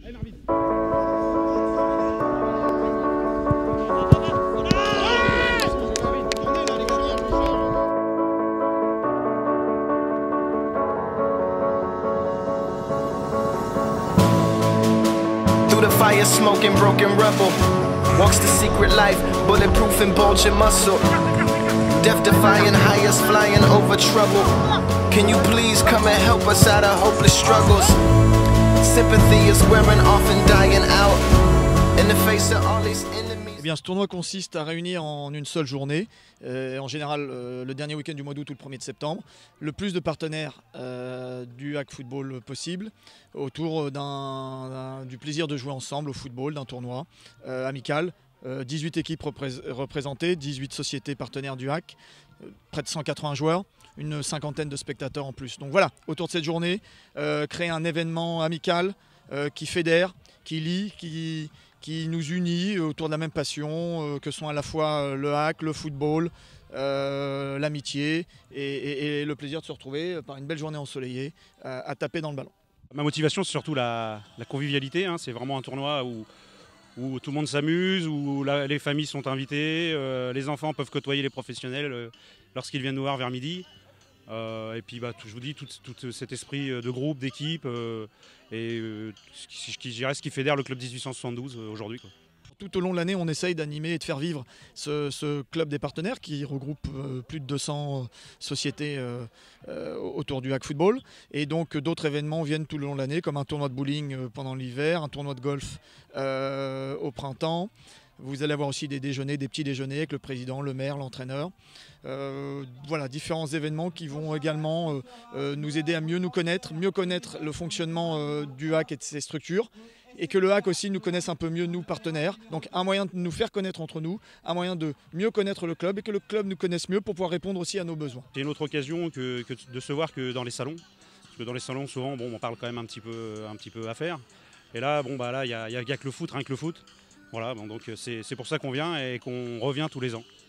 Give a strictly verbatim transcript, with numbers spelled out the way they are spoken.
Through the fire, smoking, broken rebel. Walks the secret life, bulletproof and bulging muscle. Death defying, highest flying over trouble. Can you please come and help us out of hopeless struggles? Sympathy is wearing off and dying out. In the face of all these enemies. Eh bien, ce tournoi consiste à réunir en une seule journée, euh, en général euh, le dernier week-end du mois d'août ou le premier de septembre, le plus de partenaires euh, du hack football possible, autour d'un, du plaisir de jouer ensemble au football, d'un tournoi euh, amical. Euh, dix-huit équipes représ représentées, dix-huit sociétés partenaires du hack, euh, près de cent quatre-vingts joueurs, une cinquantaine de spectateurs en plus. Donc voilà, autour de cette journée, euh, créer un événement amical euh, qui fédère, qui lie, qui, qui nous unit autour de la même passion, euh, que sont à la fois le hack, le football, euh, l'amitié et, et, et le plaisir de se retrouver par une belle journée ensoleillée à, à taper dans le ballon. Ma motivation, c'est surtout la, la convivialité, hein. C'est vraiment un tournoi où où tout le monde s'amuse, où la, les familles sont invitées, euh, les enfants peuvent côtoyer les professionnels euh, lorsqu'ils viennent nous voir vers midi. Euh, et puis bah, tout, je vous dis, tout, tout cet esprit de groupe, d'équipe, euh, et euh, ce, qui, je dirais, ce qui fédère le club dix-huit cent soixante-douze euh, aujourd'hui. Tout au long de l'année, on essaye d'animer et de faire vivre ce, ce club des partenaires qui regroupe euh, plus de deux cents sociétés euh, euh, autour du hack football. Et donc d'autres événements viennent tout le long de l'année, comme un tournoi de bowling euh, pendant l'hiver, un tournoi de golf euh, au printemps. Vous allez avoir aussi des déjeuners, des petits déjeuners avec le président, le maire, l'entraîneur. Euh, voilà, différents événements qui vont également euh, euh, nous aider à mieux nous connaître, mieux connaître le fonctionnement euh, du hack et de ses structures. Et que le hack aussi nous connaisse un peu mieux, nous partenaires. Donc un moyen de nous faire connaître entre nous, un moyen de mieux connaître le club et que le club nous connaisse mieux pour pouvoir répondre aussi à nos besoins. C'est une autre occasion que, que de se voir que dans les salons. Parce que dans les salons, souvent, bon, on parle quand même un petit peu, un petit peu affaires. Et là, bon, bah, là, il n'y a, y a, y a que le foot, rien que le foot. Voilà, bon, donc c'est pour ça qu'on vient et qu'on revient tous les ans.